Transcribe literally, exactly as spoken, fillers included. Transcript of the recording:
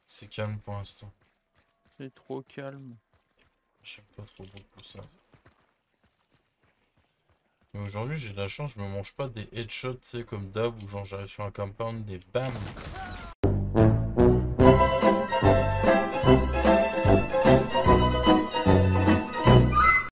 C'est calme pour l'instant. C'est trop calme. J'aime pas trop beaucoup ça. Mais aujourd'hui j'ai de la chance, je me mange pas des headshots, tu sais, comme d'hab, où genre j'arrive sur un compound, des bam.